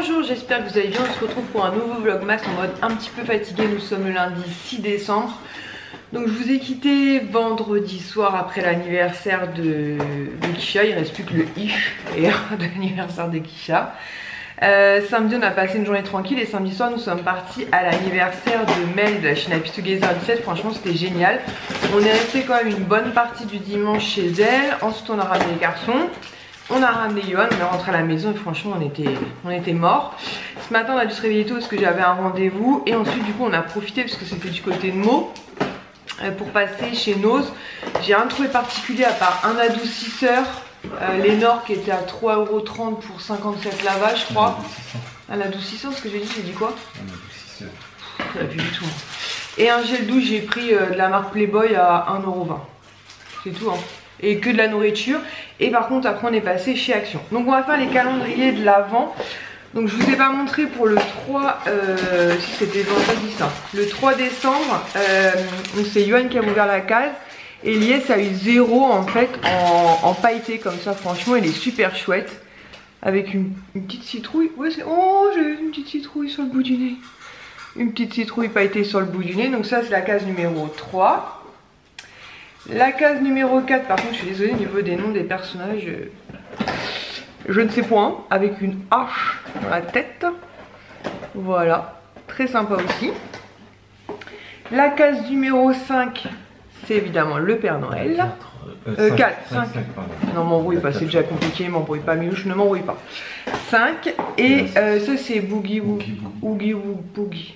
Bonjour, j'espère que vous allez bien. On se retrouve pour un nouveau vlogmas en mode un petit peu fatigué. Nous sommes le lundi 6 décembre. Donc je vous ai quitté vendredi soir après l'anniversaire de Kisha. Il reste plus que le ish d'ailleurs de l'anniversaire de Kisha. Samedi on a passé une journée tranquille et samedi soir nous sommes partis à l'anniversaire de Mel de la chaîne Happy Together 17. Franchement c'était génial. On est resté quand même une bonne partie du dimanche chez elle. Ensuite on a ramené les garçons. On a ramené Johan, on est rentré à la maison et franchement on était morts. Ce matin on a dû se réveiller tôt parce que j'avais un rendez-vous. Et ensuite du coup on a profité parce que c'était du côté de Meaux pour passer chez Nose. J'ai rien trouvé particulier à part un adoucisseur Lénore qui était à 3,30 € pour 57 lavages je crois. Un adoucisseur, ce que j'ai dit quoi? Un adoucisseur. Ça plus du tout. Et un gel douche, j'ai pris de la marque Playboy à 1,20 €. C'est tout hein. Et que de la nourriture. Et par contre après on est passé chez Action. Donc on va faire les calendriers de l'Avent. Donc je vous ai pas montré pour le 3 si c'était vendredi ça. Le 3 décembre donc c'est Johan qui a ouvert la case. Et Lies a eu 0 en fait en pailleté comme ça. Franchement il est super chouette. Avec une petite citrouille. Ouais c'est. Oh j'ai eu une petite citrouille sur le bout du nez. Une petite citrouille pailletée sur le bout du nez. Donc ça c'est la case numéro 3. La case numéro 4, par contre, je suis désolée au niveau des noms des personnages, je ne sais point, avec une hache dans la tête. Voilà, très sympa aussi. La case numéro 5, c'est évidemment le Père Noël. 4, 5. Non, m'embrouille pas, c'est déjà compliqué, m'embrouille pas, Milouche, ne m'embrouille pas. 5, et ça c'est Boogie Boogie.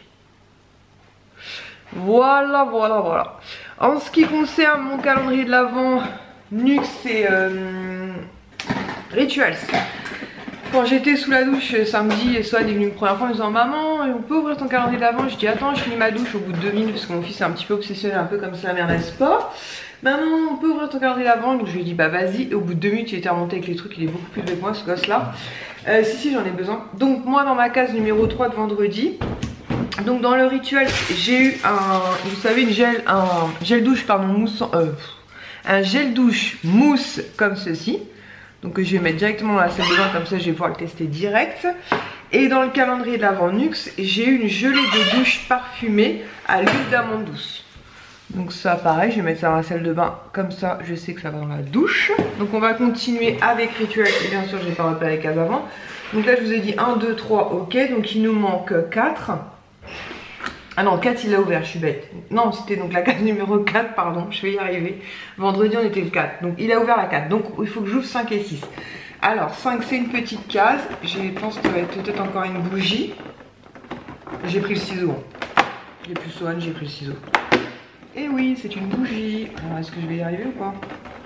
Voilà. En ce qui concerne mon calendrier de l'Avent, Nux et Rituals. Quand j'étais sous la douche samedi, et Swan est venu une première fois en me disant maman, on peut ouvrir ton calendrier de l'Avent? Je dis attends, je finis ma douche au bout de 2 minutes parce que mon fils est un petit peu obsessionnel, un peu comme sa mère n'est-ce pas? Maman, on peut ouvrir ton calendrier de l'Avent? Donc je lui ai dit bah vas-y. Et au bout de 2 minutes, il était remonté avec les trucs, il est beaucoup plus avec moi ce gosse là. Si j'en ai besoin. Donc moi dans ma case numéro 3 de vendredi. Donc dans le rituel j'ai eu vous savez un gel douche pardon mousse, un gel douche mousse comme ceci. Donc je vais mettre directement dans la salle de bain comme ça je vais pouvoir le tester direct. Et dans le calendrier de l'Avent Nux j'ai eu une gelée de douche parfumée à l'huile d'amande douce. Donc ça pareil je vais mettre ça dans la salle de bain comme ça je sais que ça va dans la douche. Donc on va continuer avec rituel et bien sûr j'ai pas repéré les cases avant. Donc là je vous ai dit 1, 2, 3 ok donc il nous manque 4. Ah non, 4 il l'a ouvert, je suis bête. Non, c'était donc la case numéro 4, pardon, je vais y arriver. Vendredi on était le 4, donc il a ouvert la 4. Donc il faut que j'ouvre 5 et 6. Alors 5 c'est une petite case, je pense que ça va être peut-être encore une bougie. J'ai pris le ciseau. J'ai plus Swan, j'ai pris le ciseau. Et oui, c'est une bougie. Alors est-ce que je vais y arriver ou pas?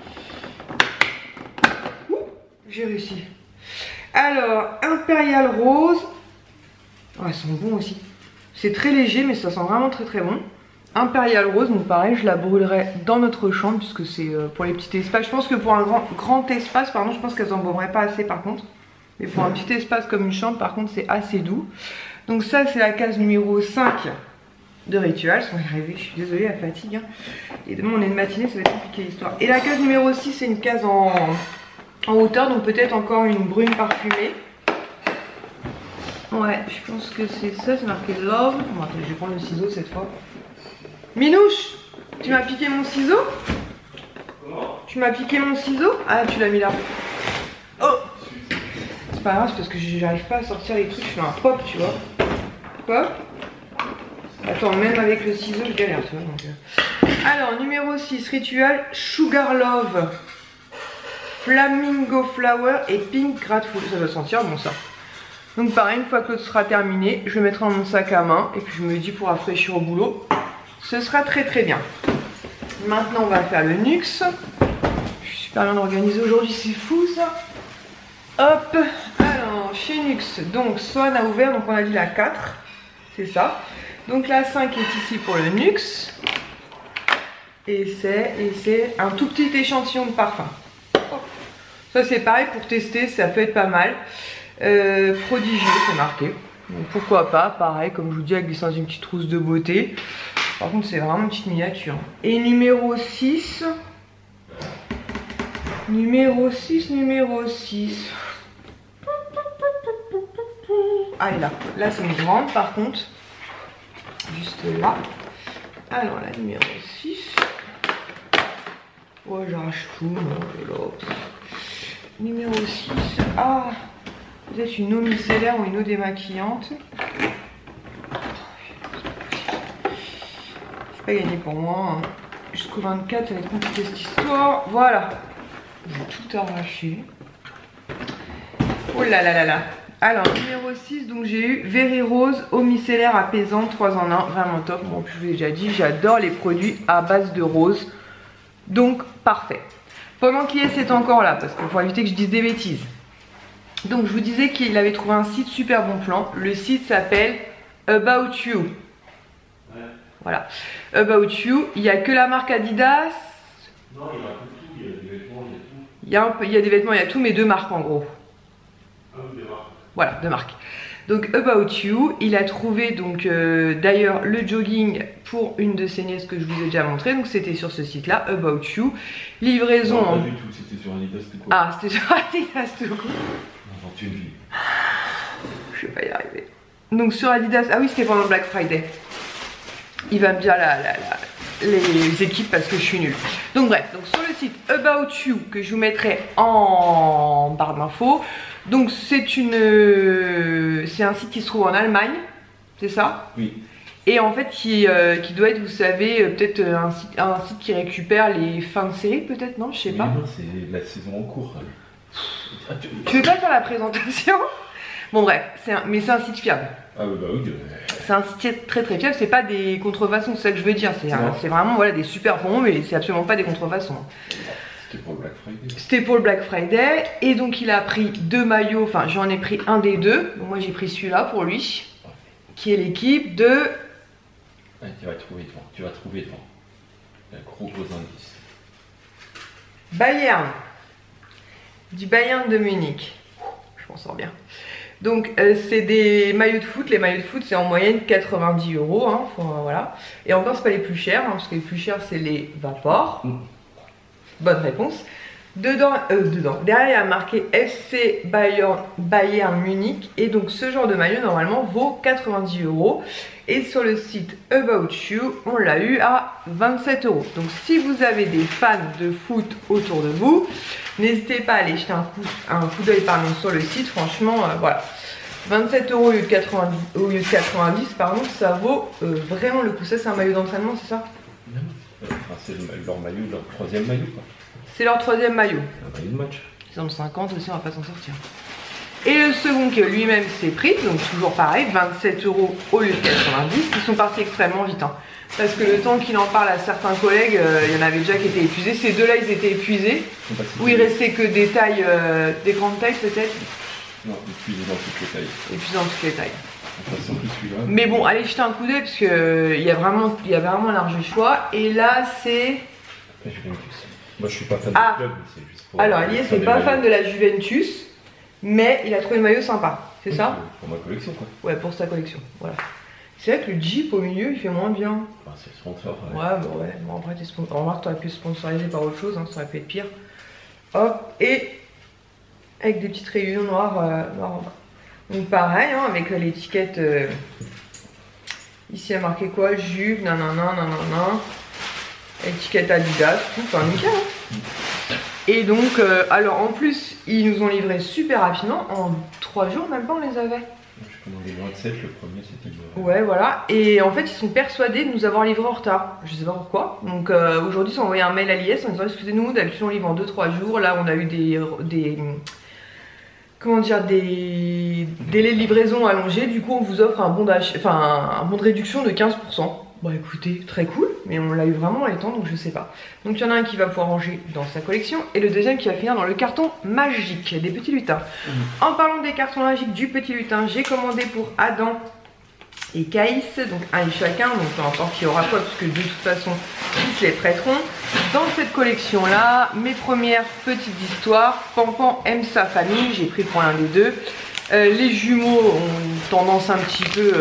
Ouh, j'ai réussi. Alors, Impérial Rose. Oh, elles sont bons aussi. C'est très léger mais ça sent vraiment très bon. Impérial Rose, donc pareil je la brûlerai dans notre chambre puisque c'est pour les petits espaces. Je pense que pour un grand espace pardon, je pense qu'elles embaumeraient pas assez par contre. Mais pour un petit espace comme une chambre par contre c'est assez doux. Donc ça c'est la case numéro 5 de Rituals. On va y arriver, je suis désolée la fatigue hein. Et demain on est de matinée, ça va être compliqué l'histoire. Et la case numéro 6 c'est une case en hauteur, donc peut-être encore une brune parfumée. Ouais, je pense que c'est ça, c'est marqué Love. Bon, attends, je vais prendre le ciseau cette fois. Minouche, tu m'as piqué mon ciseau? Comment? Tu m'as piqué mon ciseau? Ah, tu l'as mis là. Oh! C'est pas grave, c'est parce que j'arrive pas à sortir les trucs, je fais un pop, tu vois. Pop. Attends, même avec le ciseau, je galère, tu vois. Donc, Alors, numéro 6, Ritual, Sugar Love, Flamingo Flower et Pink Grateful. Ça doit sentir bon ça. Donc pareil, une fois que l'autre sera terminé, je le mettrai dans mon sac à main. Et puis je me dis pour rafraîchir au boulot, ce sera très bien. Maintenant on va faire le Nux. Je suis super bien organisée aujourd'hui, c'est fou ça. Hop, alors chez Nux, donc Swan a ouvert, donc on a dit la 4. C'est ça. Donc la 5 est ici pour le Nux. Et c'est un tout petit échantillon de parfum. Ça c'est pareil pour tester, ça peut être pas mal. Prodigieux c'est marqué, donc pourquoi pas, pareil comme je vous dis à glisser dans une petite trousse de beauté. Par contre c'est vraiment une petite miniature. Et numéro 6. Ah, elle est là. Là, c'est une grande par contre. Juste là. Alors, la numéro 6. Ouais, j'arrache tout. Non, numéro 6. Ah, peut-être une eau micellaire ou une eau démaquillante. C'est pas gagné pour moi. Hein. Jusqu'au 24, ça va être compliqué cette histoire. Voilà. J'ai tout arraché. Oh là là là là. Alors, numéro 6, donc j'ai eu Very Rose, eau micellaire apaisante, 3 en 1, vraiment top. Bon, je vous l'ai déjà dit, j'adore les produits à base de rose. Donc, parfait. Pendant qu'IS est encore là, parce qu'il faut éviter que je dise des bêtises. Donc, je vous disais qu'il avait trouvé un site super bon plan. Le site s'appelle About You. Ouais. Voilà. About You, il n'y a que la marque Adidas. Non, il y a un peu tout, il y a des vêtements, il y a tout. Il y a des vêtements, il y a tout, mais 2 marques en gros. Voilà, 2 marques. Donc About You, il a trouvé donc d'ailleurs le jogging pour une de ses nièces que je vous ai déjà montré. Donc c'était sur ce site là, About You. Livraison. Non, pas du tout, c'était sur Adidas tout court. Ah, c'était sur Adidas tout court. Invente une vie. Je vais pas y arriver. Donc sur Adidas, ah oui, c'était pendant le Black Friday. Il va me dire les équipes parce que je suis nulle. Donc bref, donc sur le site About You que je vous mettrai en barre d'infos. Donc c'est un site qui se trouve en Allemagne, c'est ça? Oui. Et en fait qui doit être, vous savez, peut-être un site qui récupère les fins de série, peut-être, non? Je sais pas. Non, c'est la saison en cours. Tu veux pas faire la présentation? Bon bref, mais c'est un site fiable. Ah bah oui. C'est un site très très fiable, c'est pas des contrefaçons, c'est ça que je veux dire. C'est vraiment voilà, des super bons, mais c'est absolument pas des contrefaçons. C'était pour le Black Friday. C'était pour le Black Friday. Et donc il a pris 2 maillots, enfin j'en ai pris un des 2. Donc moi j'ai pris celui-là pour lui, qui est l'équipe de... Ouais, tu vas trouver devant. Un gros indice. Bayern. Du Bayern de Munich. Je m'en sors bien. Donc c'est des maillots de foot. Les maillots de foot c'est en moyenne 90 €. Hein, voilà. Et encore c'est pas les plus chers, hein, parce que les plus chers c'est les Vapor. Bonne réponse. Dedans, derrière il y a marqué FC Bayern Munich. Et donc ce genre de maillot normalement vaut 90 €. Et sur le site About You, on l'a eu à 27 €. Donc si vous avez des fans de foot autour de vous, n'hésitez pas à aller jeter un coup d'œil sur le site. Franchement, voilà. 27 € au lieu de 90, pardon, ça vaut vraiment le coup. Ça c'est un maillot d'entraînement, c'est ça? Enfin, c'est leur maillot, leur 3e maillot. C'est leur 3e maillot. Un maillot de match. Ils ont 50 aussi, on va pas s'en sortir. Et le second que lui-même s'est pris, donc toujours pareil, 27 € au lieu de 90. Ils sont partis extrêmement vite. Hein, parce que le temps qu'il en parle à certains collègues, il y en avait déjà qui étaient épuisés. Ces deux-là, ils étaient épuisés. Où il restait que des tailles, des grandes tailles peut-être. Non, épuisés dans toutes les tailles. Épuisés dans toutes les tailles. Enfin, mais bon, allez jeter un coup d'œil parce que il y a vraiment un large choix. Et là, c'est... Moi, je suis pas fan du club, mais c'est juste pour... Alors, Elias n'est pas fan de la Juventus, mais il a trouvé le maillot sympa, c'est ça? Pour ma collection, quoi. Ouais, pour sa collection, voilà. C'est vrai que le Jeep au milieu, il fait moins bien. Bah, c'est sponsor. Ouais, bah ouais. Bon, après, remarque, t'aurais pu sponsoriser par autre chose, hein, ça aurait pu être pire. Hop, et avec des petites rayures noires, en bas. Donc pareil, hein, avec l'étiquette... Ici, il y a marqué quoi? Juve, nanana. Étiquette Adidas, tout, enfin nickel. Hein. Et donc, alors en plus, ils nous ont livré super rapidement, en 3 jours même pas on les avait. Je commandé le 27, le premier c'était le... Ouais, voilà. Et en fait, ils sont persuadés de nous avoir livré en retard. Je sais pas pourquoi. Donc aujourd'hui, ils ont envoyé un mail à l'IS en disant excusez-nous, d'habitude on livre en 2-3 jours. Là, on a eu des comment dire, des délais de livraison allongés. Du coup, on vous offre un bon de réduction de 15%. Bon écoutez, très cool, mais on l'a eu vraiment dans les temps, donc je sais pas. Donc il y en a un qui va pouvoir ranger dans sa collection, et le deuxième qui va finir dans le carton magique des petits lutins. En parlant des cartons magiques du petit lutin, j'ai commandé pour Adam et Caïs, donc un et chacun, donc peu importe qui aura quoi, parce que de toute façon, ils se les prêteront. Dans cette collection-là, mes premières petites histoires. Pampan aime sa famille, j'ai pris pour l'un des deux. Les jumeaux ont tendance un petit peu...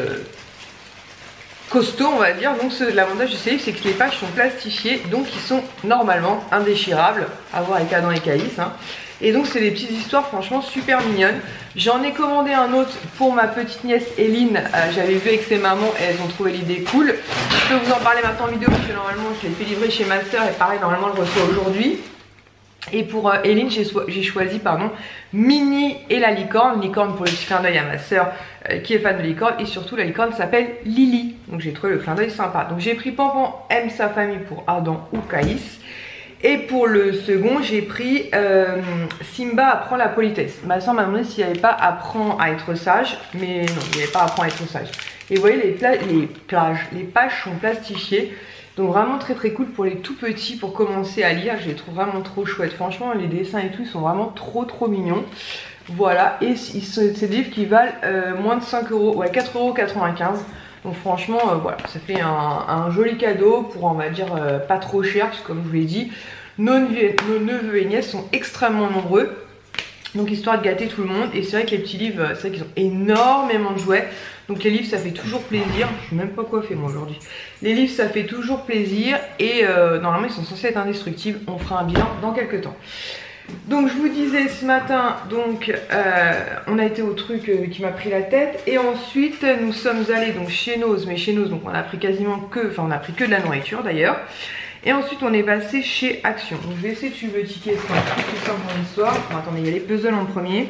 costaud on va dire, donc l'avantage de ces livres c'est que les pages sont plastifiées, donc ils sont normalement indéchirables, à voir avec Adam et Caïs, hein. Et donc c'est des petites histoires franchement super mignonnes. J'en ai commandé un autre pour ma petite nièce Eline. J'avais vu avec ses mamans et elles ont trouvé l'idée cool. Je peux vous en parler maintenant en vidéo parce que normalement je l'ai fait livrer chez ma soeur et pareil normalement je le reçois aujourd'hui. Et pour Eline, j'ai choisi Minnie et la licorne. Licorne pour le petit clin d'œil à ma soeur qui est fan de licorne. Et surtout la licorne s'appelle Lily. Donc j'ai trouvé le clin d'œil sympa. Donc j'ai pris Pampan aime sa famille pour Adam ou Caïs. Et pour le second, j'ai pris Simba apprend la politesse. Ma soeur m'a demandé s'il n'y avait pas apprend à être sage. Mais non, il n'y avait pas apprend à être sage. Et vous voyez, les pages sont plastifiées. Donc vraiment très cool pour les tout petits pour commencer à lire. Je les trouve vraiment trop chouettes. Franchement, les dessins et tout, ils sont vraiment trop mignons. Voilà, et c'est des livres qui valent moins de 5 euros, ouais 4,95 €. Donc franchement, voilà, ça fait un joli cadeau pour, on va dire, pas trop cher. Parce que comme je vous l'ai dit, nos neveux et nièces sont extrêmement nombreux. Donc histoire de gâter tout le monde. Et c'est vrai que les petits livres, c'est vrai qu'ils ont énormément de jouets. Donc les livres ça fait toujours plaisir. Je sais même pas quoi faire moi aujourd'hui. Les livres ça fait toujours plaisir. Et normalement ils sont censés être indestructibles. On fera un bilan dans quelques temps. Donc je vous disais ce matin, donc on a été au truc qui m'a pris la tête. Et ensuite nous sommes allés donc chez Noz. Mais chez Noz donc on a pris quasiment que, enfin on a pris que de la nourriture d'ailleurs. Et ensuite on est passé chez Action. Donc je vais essayer de suivre le ticket, c'est un truc plus simple dans l'histoire. Bon, attendez, il y a les puzzles en premier.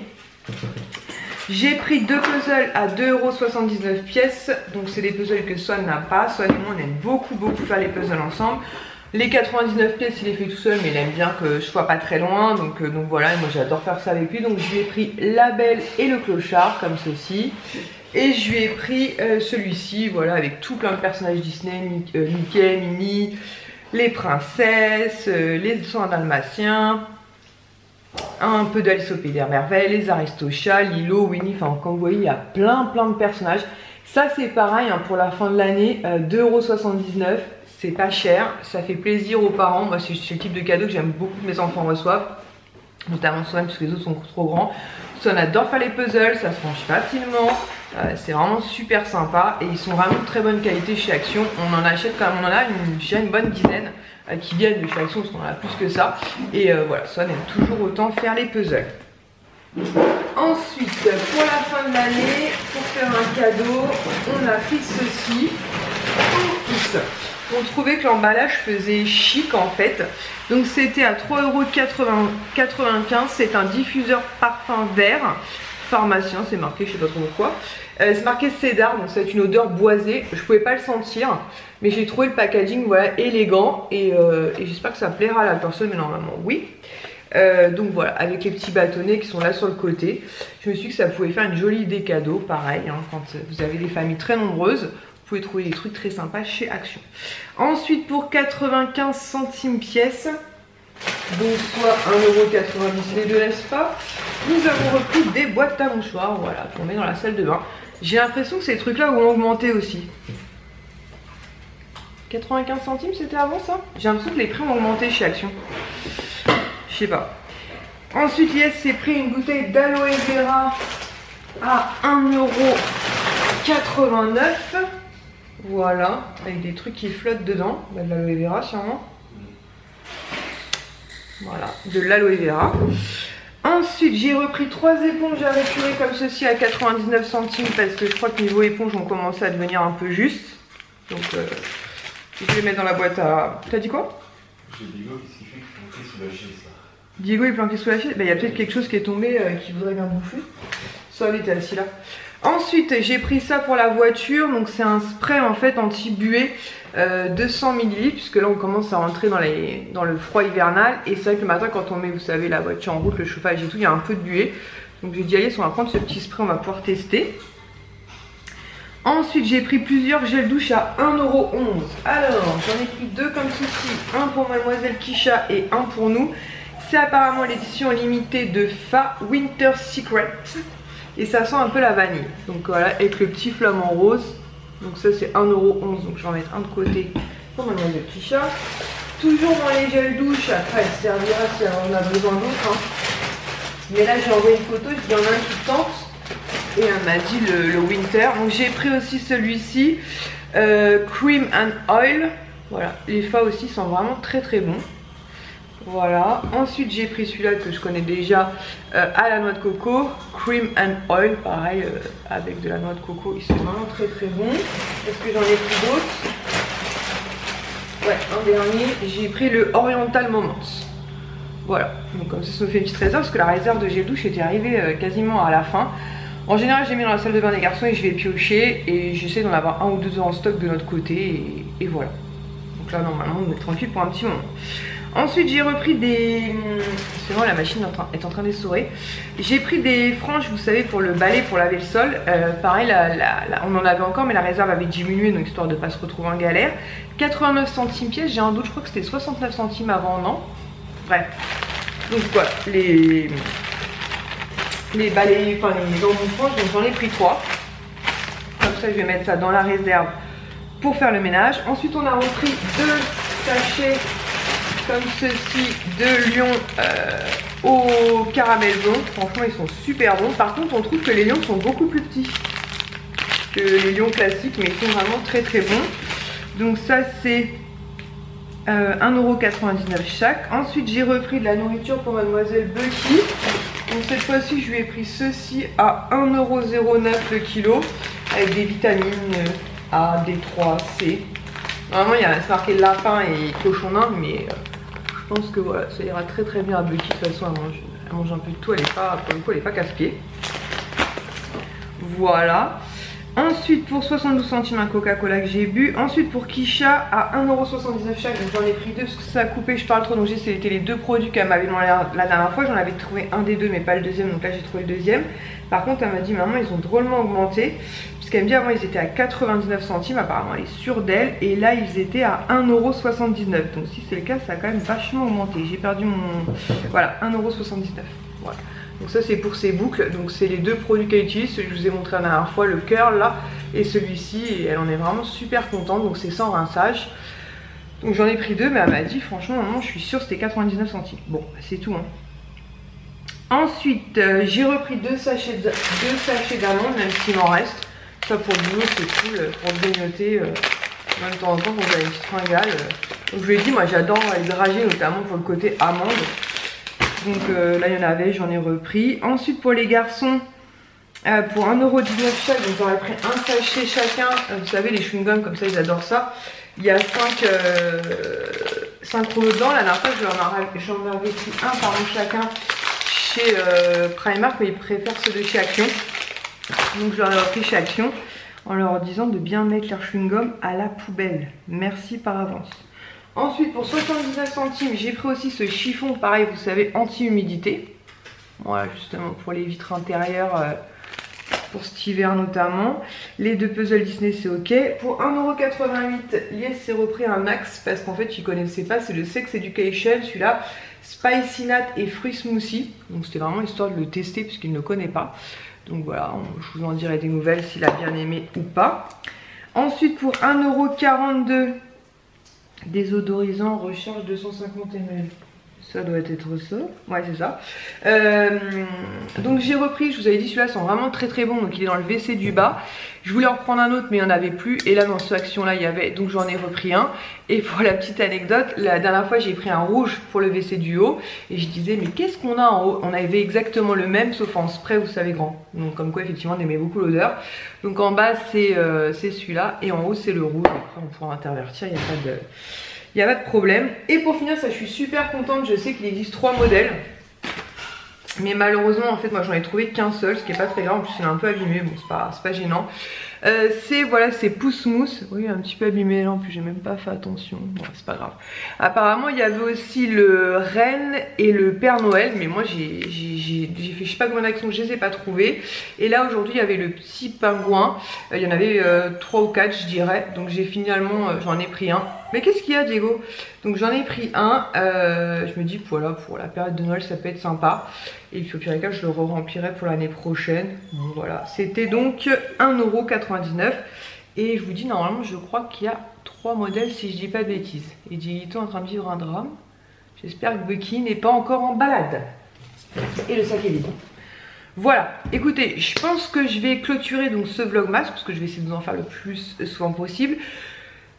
J'ai pris 2 puzzles à 2,79 € pièce. Donc c'est des puzzles que Swan n'a pas. Swan et moi on aime beaucoup faire les puzzles ensemble. Les 99 pièces il les fait tout seul mais il aime bien que je sois pas très loin. Donc voilà, moi j'adore faire ça avec lui. Donc je lui ai pris La Belle et le Clochard comme ceci. Et je lui ai pris celui-ci, voilà, avec tout plein de personnages Disney, Mickey, Minnie, les princesses, les 101 dalmatiens, un peu d'Alice au Pays des Merveilles, les Aristochats, Lilo, Winnie, enfin comme vous voyez il y a plein de personnages. Ça c'est pareil hein, pour la fin de l'année, 2,79 €, c'est pas cher, ça fait plaisir aux parents. Moi c'est le type de cadeau que j'aime beaucoup que mes enfants reçoivent, notamment Swan parce que les autres sont trop grands. Swan adore faire les puzzles, ça se range facilement, c'est vraiment super sympa et ils sont vraiment de très bonne qualité chez Action. On en achète quand même, on en a une bonne dizaine qui viennent de chez Action parce qu'on en a plus que ça. Et voilà, Swan aime toujours autant faire les puzzles. Ensuite, pour la fin de l'année, pour faire un cadeau, on a pris ceci. On trouvait que l'emballage faisait chic en fait. Donc c'était à 3,95 €. C'est un diffuseur parfum vert. Pharmacien, c'est marqué, je sais pas trop pourquoi. C'est marqué cédar, donc c'est une odeur boisée. Je pouvais pas le sentir, mais j'ai trouvé le packaging voilà élégant et j'espère que ça plaira à la personne, mais normalement oui. Donc voilà, avec les petits bâtonnets qui sont là sur le côté. Je me suis dit que ça pouvait faire une jolie idée cadeau, pareil, hein, quand vous avez des familles très nombreuses. Vous pouvez trouver des trucs très sympas chez Action. Ensuite pour 95 centimes pièce, donc soit 1,90 € les deux n'est-ce pas, nous avons repris des boîtes à mouchoirs, voilà, qu'on met dans la salle de bain. J'ai l'impression que ces trucs là ont augmenté aussi. 95 centimes c'était avant ça? J'ai l'impression que les prix ont augmenté chez Action. Je sais pas. Ensuite Yes s'est pris une bouteille d'aloe vera à 1,89 €. Voilà, avec des trucs qui flottent dedans. De l'aloe vera sûrement. Voilà, de l'aloe vera. Ensuite j'ai repris 3 éponges à récurer comme ceci à 99 centimes parce que je crois que niveau éponge on commence à devenir un peu juste. Donc je vais les mettre dans la boîte à... T'as dit quoi? J'ai Diego qui s'est planqué sous la chaise là. Diego est planqué sous la chaise? Il y a peut-être quelque chose qui est tombé qui voudrait bien bouffer. Ça il était assis là. Ensuite j'ai pris ça pour la voiture. Donc c'est un spray en fait anti-buée 200 ml, puisque là on commence à rentrer dans le froid hivernal. Et c'est vrai que le matin quand on met, vous savez, la voiture en route, le chauffage et tout, il y a un peu de buée. Donc j'ai dit allez, on va prendre ce petit spray, on va pouvoir tester. Ensuite j'ai pris plusieurs gels douche à 1,11 €. Alors j'en ai pris 2 comme ceci, un pour mademoiselle Kisha et un pour nous. C'est apparemment l'édition limitée de Fa Winter Secret. Et ça sent un peu la vanille. Donc voilà, avec le petit flamant rose. Donc ça c'est 1,11 €. Donc je vais en mettre un de côté pour mademoiselle Kisha. Toujours dans les gels douche, après elle servira si on a besoin d'autres. Hein. Mais là j'ai envoyé une photo, il y en a un qui tente. Et elle m'a dit le winter. Donc j'ai pris aussi celui-ci, Cream and Oil. Voilà, les Fa aussi sont vraiment très bons. Voilà, ensuite j'ai pris celui-là que je connais déjà, à la noix de coco, Cream and Oil, pareil, avec de la noix de coco, il c'est vraiment très très bon. Est-ce que j'en ai pris d'autres? Ouais, un dernier, j'ai pris le Oriental Moments. Voilà, donc comme ça me fait une petite réserve, parce que la réserve de gel douche était arrivée quasiment à la fin. En général, j'ai mis dans la salle de bain des garçons et je vais piocher, et j'essaie d'en avoir un ou deux en stock de notre côté, et voilà. Donc là, normalement, on est tranquille pour un petit moment. Ensuite j'ai repris des... C'est bon, la machine est en train d'essorer. J'ai pris des franges, vous savez, pour le balai, pour laver le sol. Pareil, on en avait encore, mais la réserve avait diminué, donc histoire de ne pas se retrouver en galère. 89 centimes pièce, j'ai un doute, je crois que c'était 69 centimes avant, non? Bref. Donc voilà, les balais, enfin les embouts franges, donc j'en ai pris 3. Comme ça, je vais mettre ça dans la réserve pour faire le ménage. Ensuite, on a repris 2 sachets comme ceci de lions au caramel jaune. Franchement ils sont super bons. Par contre on trouve que les lions sont beaucoup plus petits que les lions classiques, mais ils sont vraiment très très bons. Donc ça c'est 1,99€ chaque. Ensuite j'ai repris de la nourriture pour mademoiselle Bucky. Donc cette fois-ci je lui ai pris ceci à 1,09€ le kilo, avec des vitamines A, D3, C. Normalement il y a marqué lapin et cochon d'Inde, mais je pense que voilà, ça ira très très bien à Bucky. De toute façon elle mange un peu de tout, elle est pas, pour le coup elle est pas casse-pied. Voilà. Ensuite pour 72 centimes un Coca-Cola que j'ai bu. Ensuite pour Kisha à 1,79€ chaque, donc j'en ai pris 2 parce que ça a coupé, je parle trop, donc c'était les 2 produits qu'elle m'avait demandé la dernière fois. J'en avais trouvé un des 2 mais pas le deuxième, donc là j'ai trouvé le deuxième. Par contre elle m'a dit maman ils ont drôlement augmenté, puisqu'elle me dit avant ils étaient à 99 centimes, apparemment elle est sûre d'elle, et là ils étaient à 1,79€. Donc si c'est le cas ça a quand même vachement augmenté. J'ai perdu mon... Voilà, 1,79€. Voilà. Donc ça c'est pour ces boucles, donc c'est les 2 produits qu'elle utilise, celui que je vous ai montré la dernière fois, le curl là, et celui-ci, et elle en est vraiment super contente, donc c'est sans rinçage. Donc j'en ai pris 2, mais elle m'a dit franchement maman je suis sûre c'était 99 centimes. Bon c'est tout hein. Ensuite j'ai repris 2 sachets d'amandes, même s'il m'en reste. Ça pour le boulot c'est cool, pour grignoter même de temps en temps quand vous avez une petite fringale. Donc je lui ai dit moi j'adore les dragées, notamment pour le côté amande. Donc là il y en avait, j'en ai repris. Ensuite pour les garçons, pour 1,19€ chaque, donc j'aurais pris un sachet chacun. Vous savez les chewing-gums comme ça ils adorent ça. Il y a 5 rouleaux dedans. La dernière fois j'en avais pris un par chacun chez Primark, mais ils préfèrent ceux de chez Action. Donc je leur ai repris chez Action en leur disant de bien mettre leur chewing-gum à la poubelle. Merci par avance. Ensuite pour 79 centimes j'ai pris aussi ce chiffon, pareil vous savez, anti-humidité. Voilà justement pour les vitres intérieures, pour cet hiver notamment. Les 2 puzzles Disney c'est ok. Pour 1,88€, Lies s'est repris un axe parce qu'en fait il connaissait pas, c'est le Sex Education, celui-là Spicy Nut et Fruit Smoothie. Donc c'était vraiment histoire de le tester puisqu'il ne connaît pas. Donc voilà, je vous en dirai des nouvelles s'il a bien aimé ou pas. Ensuite pour 1,42€, désodorisant recharge 250 ml. Ça doit être ça. Ouais c'est ça. Donc j'ai repris, je vous avais dit celui-là sont vraiment très très bons. Donc il est dans le WC du bas. Je voulais en reprendre un autre mais il n'y en avait plus. Et là dans cette action là il y avait, donc j'en ai repris un. Et pour la petite anecdote, la dernière fois j'ai pris un rouge pour le WC du haut. Et je disais mais qu'est-ce qu'on a en haut? On avait exactement le même sauf en spray vous savez grand. Donc comme quoi effectivement on aimait beaucoup l'odeur. Donc en bas c'est celui-là et en haut c'est le rouge. Après on pourra intervertir, il n'y a pas de... Il n'y a pas de problème. Et pour finir, ça je suis super contente. Je sais qu'il existe 3 modèles. Mais malheureusement, en fait, moi j'en ai trouvé qu'un seul. Ce qui n'est pas très grave. En plus, il est un peu abîmé. Bon, c'est pas gênant. C'est Pousse Mousse. Oui, un petit peu abîmé là. En plus, j'ai même pas fait attention. Bon, c'est pas grave. Apparemment, il y avait aussi le Reine et le Père Noël. Mais moi, j'ai fait je sais pas combien d'actions, je les ai pas trouvées. Et là, aujourd'hui, il y avait le petit pingouin. Il y en avait 3 ou 4, je dirais. Donc, finalement, j'en ai pris un. Mais qu'est-ce qu'il y a, Diego? Donc, j'en ai pris un. Je me dis, voilà, pour la période de Noël, ça peut être sympa. Et puis, au pire des cas, je le remplirai pour l'année prochaine. Donc, voilà. C'était donc 1,99€. Et je vous dis, normalement, je crois qu'il y a 3 modèles, si je dis pas de bêtises. Et Dieguito est en train de vivre un drame. J'espère que Bucky n'est pas encore en balade. Et le sac est vide. Voilà, écoutez, je pense que je vais clôturer donc ce vlogmas parce que je vais essayer de vous en faire le plus souvent possible.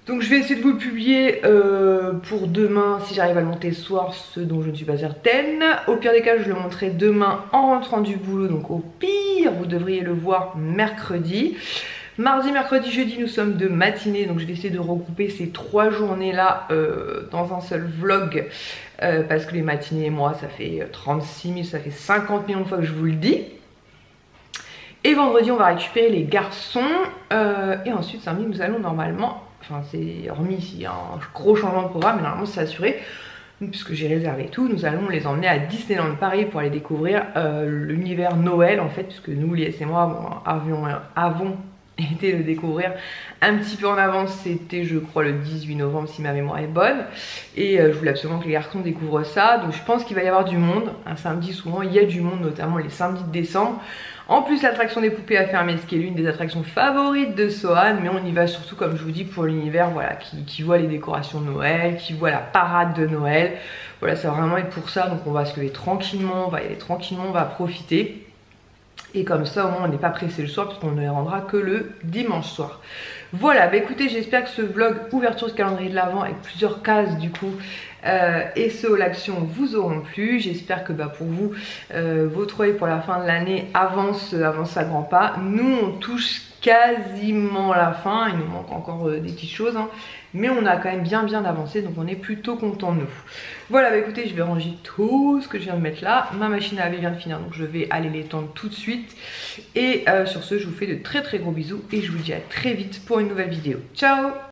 Donc je vais essayer de vous le publier pour demain si j'arrive à le monter ce soir, ce dont je ne suis pas certaine. Au pire des cas je le monterai demain en rentrant du boulot, donc au pire vous devriez le voir mercredi. Mardi, mercredi, jeudi nous sommes de matinée, donc je vais essayer de regrouper ces 3 journées là dans un seul vlog. Parce que les matinées et moi ça fait 36 000, ça fait 50 millions de fois que je vous le dis. Et vendredi on va récupérer les garçons et ensuite samedi nous allons normalement... Enfin, c'est hormis s'il y a un gros changement de programme, mais normalement c'est assuré. Puisque j'ai réservé tout, nous allons les emmener à Disneyland Paris pour aller découvrir l'univers Noël en fait. Puisque nous, Lies et moi, avons été le découvrir un petit peu en avance. C'était, je crois, le 18 novembre si ma mémoire est bonne. Et je voulais absolument que les garçons découvrent ça. Donc je pense qu'il va y avoir du monde. Un samedi, souvent, il y a du monde, notamment les samedis de décembre. En plus, l'attraction des poupées à fermer, ce qui est l'une des attractions favorites de Sohan, mais on y va surtout, comme je vous dis, pour l'univers, voilà, qui voit les décorations de Noël, qui voit la parade de Noël. Voilà, ça va vraiment être pour ça, donc on va se lever tranquillement, on va y aller tranquillement, on va profiter. Et comme ça, au moins, on n'est pas pressé le soir, parce qu'on ne les rendra que le dimanche soir. Voilà, bah écoutez, j'espère que ce vlog ouverture de calendrier de l'Avent avec plusieurs cases du coup et ce haul action vous auront plu. J'espère que pour vous, votre œil pour la fin de l'année avance à grands pas. Nous, on touche quasiment la fin, il nous manque encore des petites choses, hein, mais on a quand même bien avancé, donc on est plutôt content de nous. Voilà, bah écoutez, je vais ranger tout ce que je viens de mettre là. Ma machine à laver vient de finir, donc je vais aller l'étendre tout de suite. Et sur ce, je vous fais de très gros bisous et je vous dis à très vite pour une nouvelle vidéo. Ciao!